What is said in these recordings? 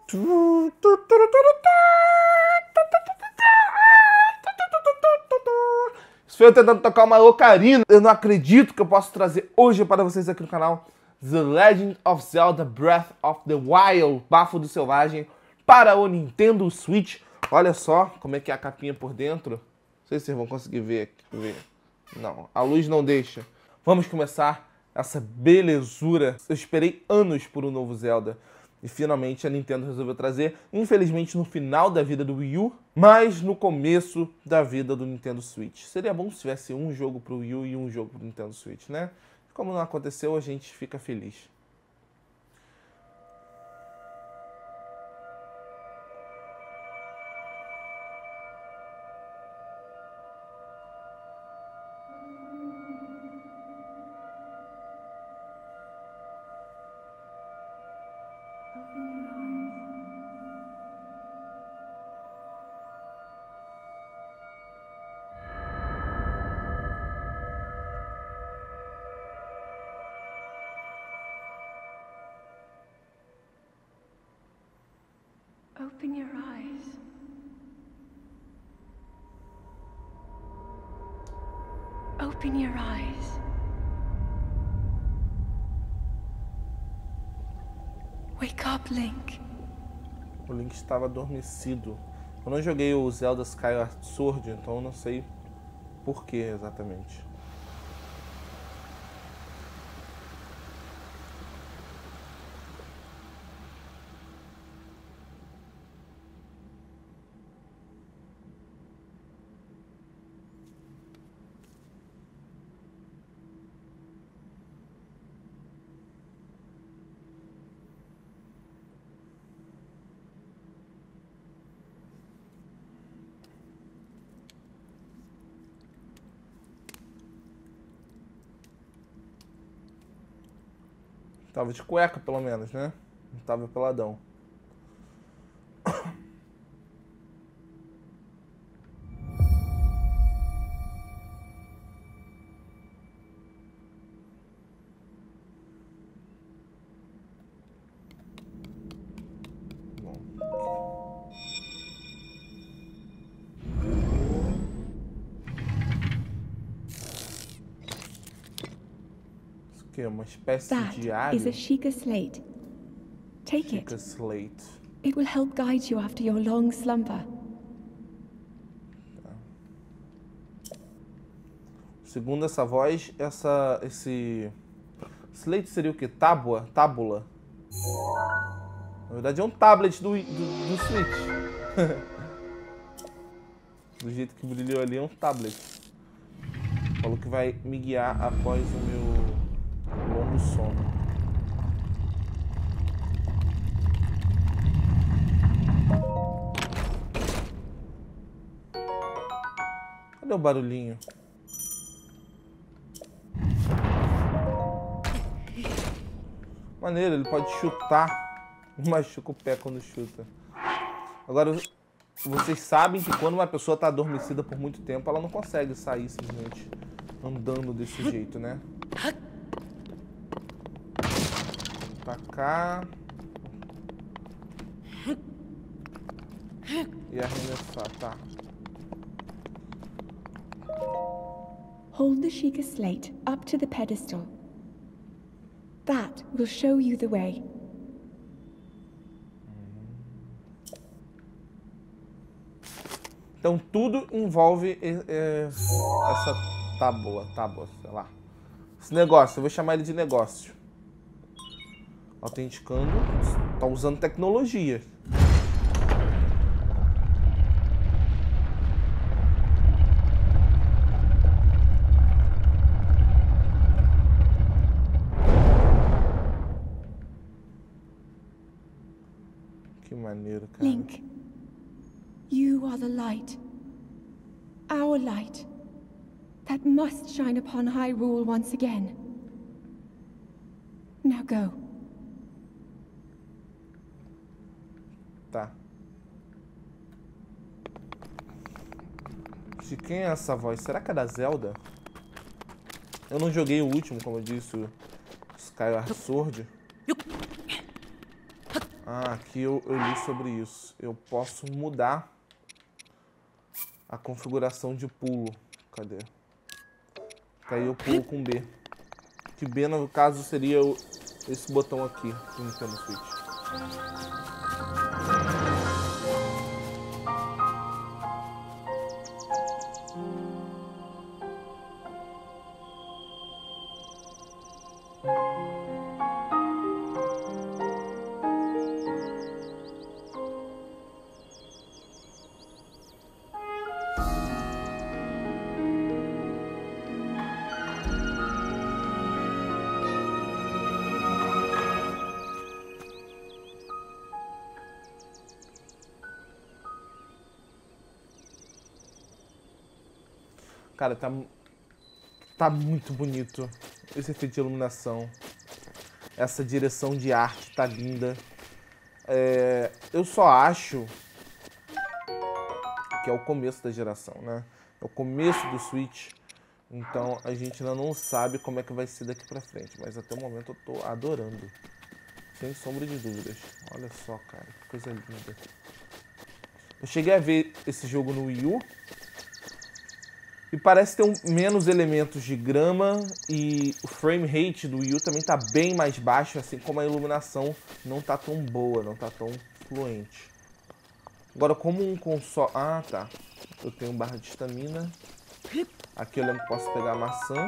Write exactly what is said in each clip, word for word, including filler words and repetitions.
Isso foi eu tentando tocar uma ocarina. Eu não acredito que eu posso trazer hoje para vocês aqui no canal The Legend of Zelda Breath of the Wild, Bafo do Selvagem, para o Nintendo Switch. Olha só como é que é a capinha por dentro. Não sei se vocês vão conseguir ver aqui. Ver. Não, a luz não deixa. Vamos começar essa belezura. Eu esperei anos por um novo Zelda. E finalmente a Nintendo resolveu trazer, infelizmente no final da vida do Wii U, mas no começo da vida do Nintendo Switch. Seria bom se tivesse um jogo pro Wii U e um jogo pro Nintendo Switch, né? Como não aconteceu, a gente fica feliz. Open your eyes. Open your eyes. Wake up, Link. O Link estava adormecido. Eu não joguei o Zelda Skyward Sword, então eu não sei por que exatamente. Tava de cueca, pelo menos, né? Não tava peladão. Bom. Que é uma espécie That de diário. is a Sheikah slate. Take Sheikah it. Slate. It will help guide you after your long slumber. Segundo essa voz, essa, esse Slate seria o que? Tábua? Tábula? Na verdade é um tablet do, do, do Switch. Do jeito que brilhou ali é um tablet. Falou que vai me guiar após o meu longo sono. Cadê o barulhinho? Maneiro, ele pode chutar. Machuca o pé quando chuta. Agora, vocês sabem que quando uma pessoa está adormecida por muito tempo, ela não consegue sair simplesmente andando desse jeito, né? Pra cá. E arremessar, tá. Hold the Sheikah slate up to the pedestal. That will show you the way. Então tudo envolve é, essa tábua, tábua, sei lá. Esse negócio, eu vou chamar ele de negócio. Autenticando, tá usando tecnologia. Que maneiro, cara. Link, you are the light. Our light. That must shine upon Hyrule once again. Now go. Tá. De quem é essa voz? Será que é da Zelda? Eu não joguei o último, como eu disse, o Skyward Sword. Ah, aqui eu, eu li sobre isso. Eu posso mudar a configuração de pulo. Cadê? Que aí eu pulo com B. Que B, no caso, seria o, esse botão aqui do Nintendo Switch. Cara, tá, tá muito bonito esse efeito de iluminação. Essa direção de arte tá linda. É, eu só acho que é o começo da geração, né? É o começo do Switch. Então a gente ainda não sabe como é que vai ser daqui pra frente. Mas até o momento eu tô adorando. Sem sombra de dúvidas. Olha só, cara, que coisa linda. Eu cheguei a ver esse jogo no Wii U. E parece ter um, menos elementos de grama e o frame rate do Wii U também tá bem mais baixo, assim como a iluminação não tá tão boa, não tá tão fluente. Agora, como um console... Ah, tá. Eu tenho barra de estamina. Aqui eu lembro que posso pegar a maçã.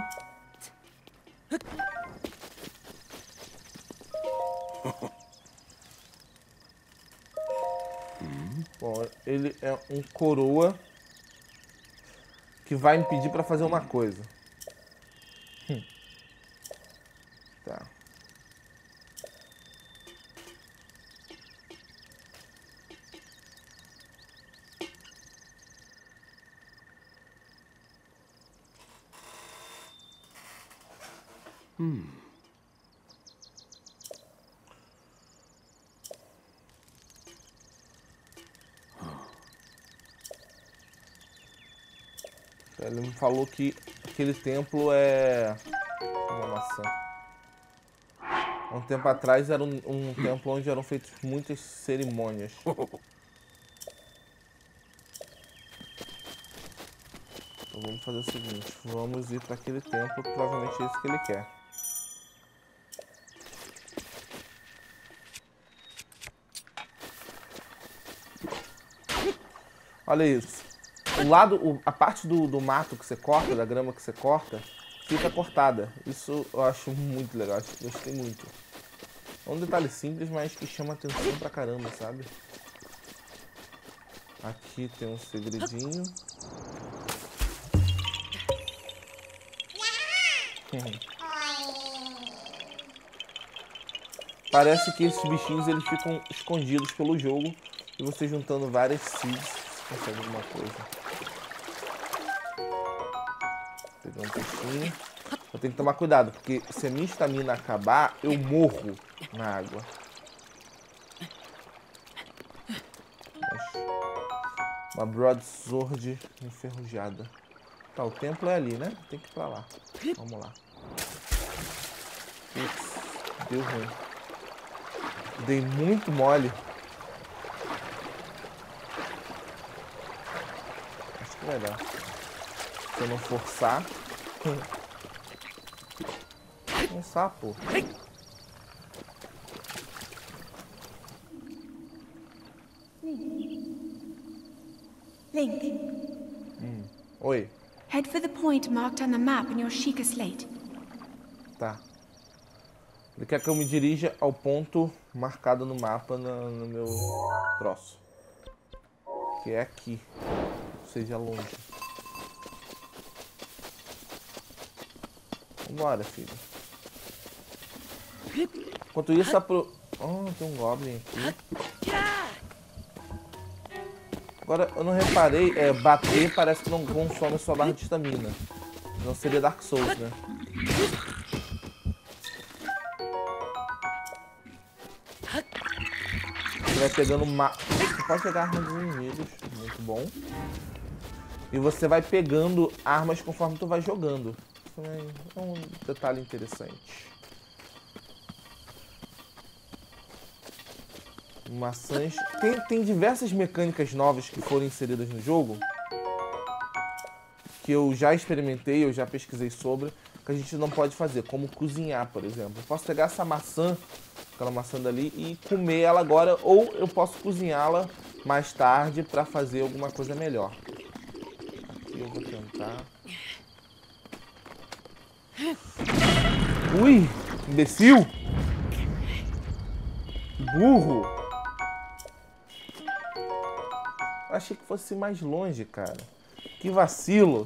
Bom, ele é um coroa que vai me pedir pra fazer uma coisa. Hum. Tá. Hum. Ele me falou que aquele templo é uma maçã. Há um tempo atrás era um, um templo onde eram feitas muitas cerimônias. Então vamos fazer o seguinte, vamos ir para aquele templo, que provavelmente é isso que ele quer. Olha isso. O lado, o, a parte do, do mato que você corta, da grama que você corta, fica cortada. Isso eu acho muito legal, acho, gostei muito. É um detalhe simples, mas que chama atenção pra caramba, sabe? Aqui tem um segredinho. Parece que esses bichinhos eles ficam escondidos pelo jogo e você juntando várias seeds você consegue alguma coisa. Pegar um peixinho. Eu tenho que tomar cuidado, porque se a minha estamina acabar, eu morro na água. Uma broadsword enferrujada. Tá, o templo é ali, né? Tem que ir pra lá. Vamos lá. Ups, deu ruim. Dei muito mole. Acho que vai dar. Se eu não forçar. Um sapo. Link. Hum. Oi. Head for the point marked on the map in your Sheikah slate. Tá. Ele quer que eu me dirija ao ponto marcado no mapa no, no meu troço. Que é aqui. Ou seja, longe. Vambora, filho. Enquanto isso, a pro... Oh, tem um Goblin aqui. Agora, eu não reparei, é, bater parece que não consome a sua barra de estamina. Não seria Dark Souls, né? Você vai pegando uma... Você pode pegar armas dos inimigos, muito bom. E você vai pegando armas conforme tu vai jogando. Também é um detalhe interessante. Maçãs. Tem, tem diversas mecânicas novas que foram inseridas no jogo, que eu já experimentei, eu já pesquisei sobre, que a gente não pode fazer, como cozinhar, por exemplo. Eu posso pegar essa maçã, aquela maçã dali, e comer ela agora, ou eu posso cozinhá-la mais tarde para fazer alguma coisa melhor. Aqui eu vou tentar. Ui, imbecil! Burro! Achei que fosse mais longe, cara. Que vacilo!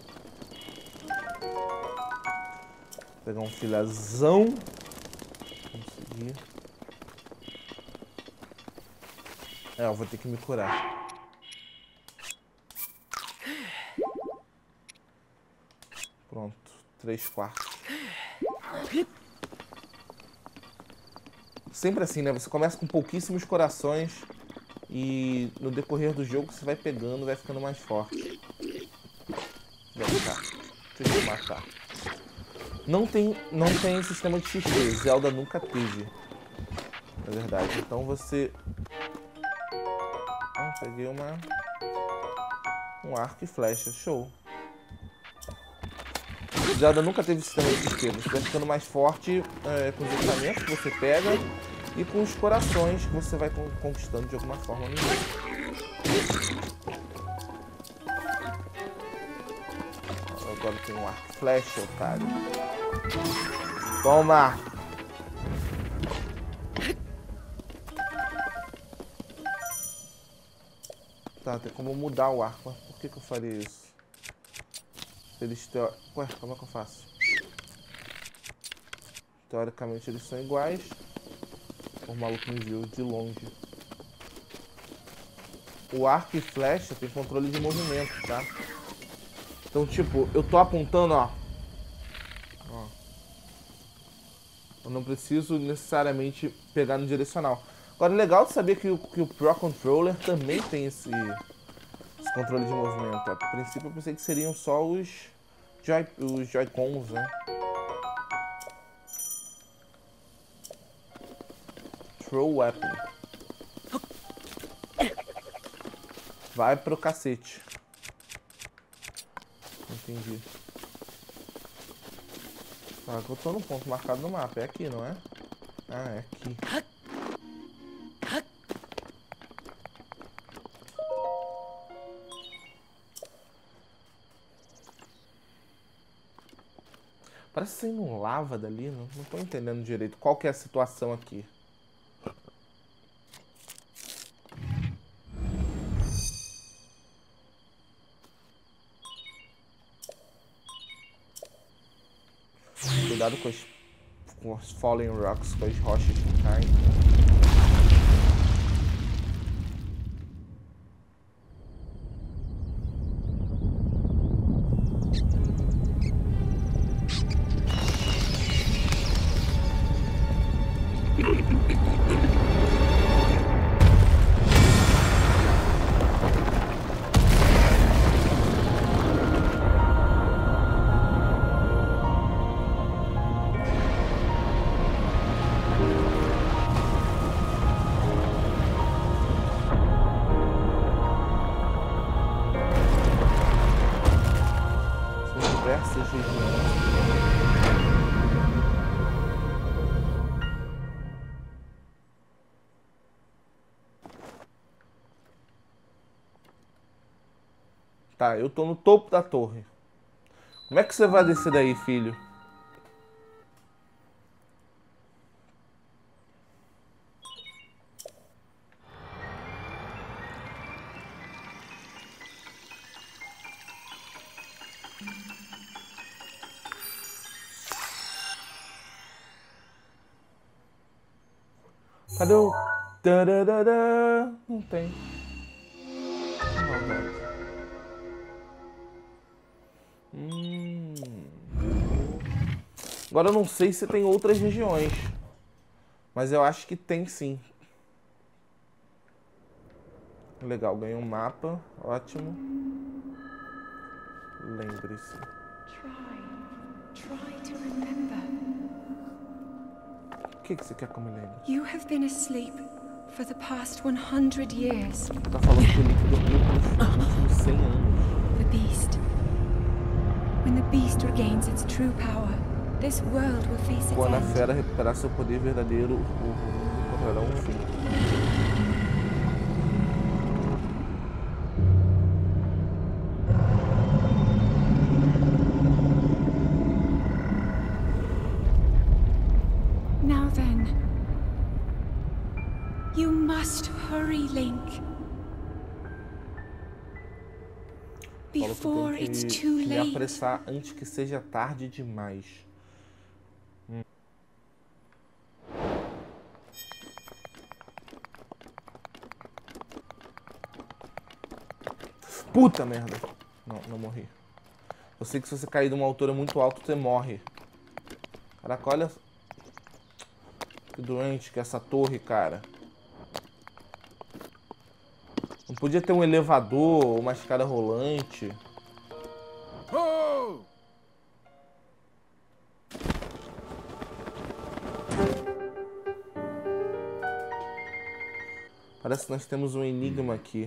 Vou pegar um filazão. Consegui. É, eu vou ter que me curar. Pronto, três quartos. Sempre assim, né? Você começa com pouquíssimos corações e no decorrer do jogo você vai pegando, vai ficando mais forte. Vai ficar. Deixa eu te matar. Não tem, não tem sistema de X P. Zelda nunca teve. Na verdade. Então você... Ah, peguei uma... Um arco e flecha. Show. Zelda nunca teve sistema de X P. Você vai ficando mais forte é, com os equipamentos que você pega e com os corações que você vai conquistando de alguma forma no jogo. Agora tem um arco e flecha, otário. Toma! Tá, tem como mudar o arco. Mas por que que eu faria isso? Eles teo... Ué, como é que eu faço? Teoricamente eles são iguais. O maluco me viu de longe. O arco e flecha tem controle de movimento, tá? Então, tipo, eu tô apontando, ó. Ó. Eu não preciso necessariamente pegar no direcional. Agora, é legal de saber que o, que o Pro Controller também tem esse, esse controle de movimento. A princípio, eu pensei que seriam só os Joy, os Joy-Cons, né? Throw Weapon. Vai pro cacete. Entendi. Ah, eu tô no ponto marcado no mapa. É aqui, não é? Ah, é aqui. Parece saindo um lava dali. Não, não tô entendendo direito. Qual que é a situação aqui? Cuidado com as, com as Fallen Rocks, com as rochas que caem. Diversas regiões. Tá, eu tô no topo da torre. Como é que você vai descer daí, filho? Cadê o... Tararara? Não tem. Hum. Agora eu não sei se tem outras regiões. Mas eu acho que tem sim. Legal, ganhei um mapa. Ótimo. Lembre-se. O que que você quer que eu me lembre? You have been asleep For the past one hundred years. Tá falando que o Link dormiu pelos últimos cem anos. The beast. When the beast regains its true power, this world will face its Quando a end. fera recuperar seu poder verdadeiro, o mundo encontrará um fim. Now then, you must hurry, Link. Before it's Falou que too eu tenho que me late. apressar antes que seja tarde demais. Hum. Puta merda. Não, não morri. Eu sei que se você cair de uma altura muito alta, você morre. Caraca, olha... Que doente que é essa torre, cara. Não podia ter um elevador ou uma escada rolante. Oh! Parece que nós temos um enigma aqui.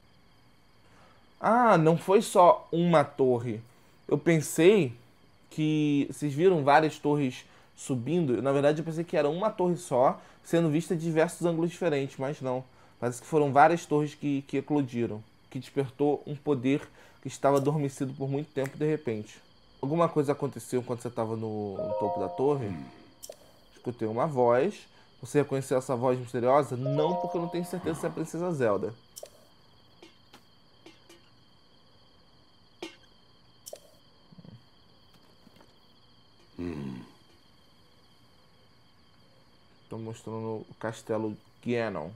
Ah, não foi só uma torre. Eu pensei que... Vocês viram várias torres subindo? Na verdade, eu pensei que era uma torre só, sendo vista de diversos ângulos diferentes, mas não. Parece que foram várias torres que, que eclodiram, que despertou um poder que estava adormecido por muito tempo de repente. Alguma coisa aconteceu quando você estava no, no topo da torre? Escutei uma voz. Você reconheceu essa voz misteriosa? Não, porque eu não tenho certeza se é a Princesa Zelda. Estou mostrando o castelo Ganon.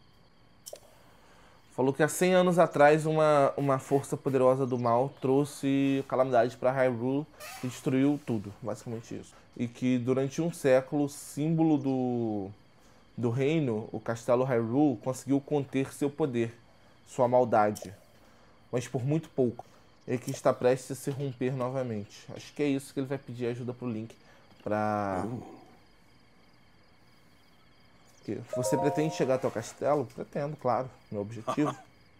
Falou que há cem anos atrás uma, uma força poderosa do mal trouxe calamidade para Hyrule e destruiu tudo, basicamente isso. E que durante um século, o símbolo do, do reino, o castelo Hyrule, conseguiu conter seu poder, sua maldade, mas por muito pouco. E que está prestes a se romper novamente. Acho que é isso que ele vai pedir ajuda pro Link para... Você pretende chegar até o castelo? Pretendo, claro. Meu objetivo.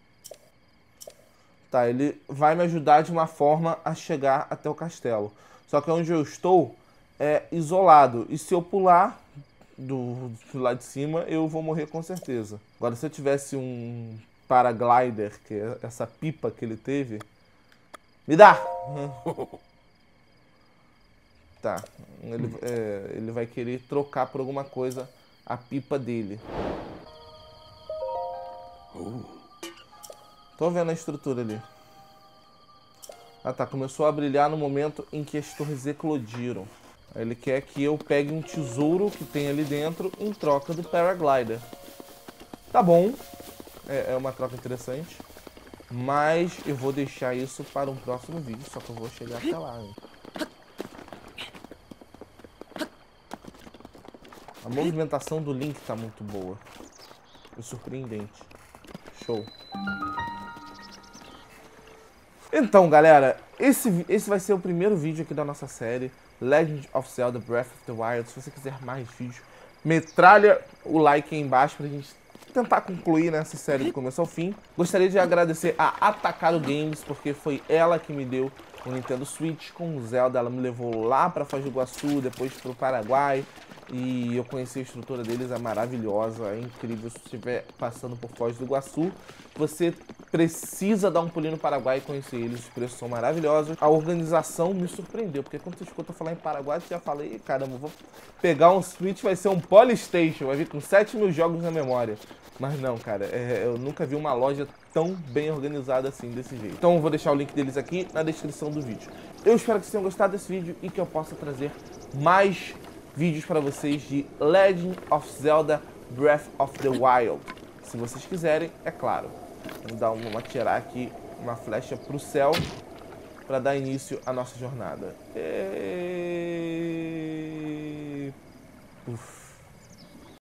Tá, ele vai me ajudar de uma forma a chegar até o castelo. Só que onde eu estou é isolado. E se eu pular do, do lado de cima, eu vou morrer com certeza. Agora, se eu tivesse um paraglider, que é essa pipa que ele teve... Me dá! Tá. Ele, é, ele vai querer trocar por alguma coisa... a pipa dele. Uh. Tô vendo a estrutura ali. Ah tá, começou a brilhar no momento em que as torres eclodiram. Ele quer que eu pegue um tesouro que tem ali dentro em troca do paraglider. Tá bom. É, é uma troca interessante. Mas eu vou deixar isso para um próximo vídeo. Só que eu vou chegar até lá, hein? A movimentação do Link tá muito boa. É surpreendente. Show. Então, galera, esse, esse vai ser o primeiro vídeo aqui da nossa série Legend of Zelda Breath of the Wild. Se você quiser mais vídeos, metralha o like aí embaixo pra gente tentar concluir nessa série do começo ao fim. Gostaria de agradecer a Atacado Games, porque foi ela que me deu o Nintendo Switch com o Zelda. Ela me levou lá pra Foz do Iguaçu, depois pro Paraguai. E eu conheci a estrutura deles, é maravilhosa, é incrível. Se você estiver passando por Foz do Iguaçu, você precisa dar um pulinho no Paraguai e conhecer eles. Os preços são maravilhosos. A organização me surpreendeu, porque quando você escuta falar em Paraguai, você já falei, caramba, vou pegar um Switch, vai ser um Polystation, vai vir com sete mil jogos na memória. Mas não, cara, é, eu nunca vi uma loja tão bem organizada assim, desse jeito. Então eu vou deixar o link deles aqui na descrição do vídeo. Eu espero que vocês tenham gostado desse vídeo e que eu possa trazer mais vídeos para vocês de Legend of Zelda Breath of the Wild. Se vocês quiserem, é claro. Vamos dar uma, atirar aqui uma flecha para o céu para dar início à nossa jornada. E... Uf.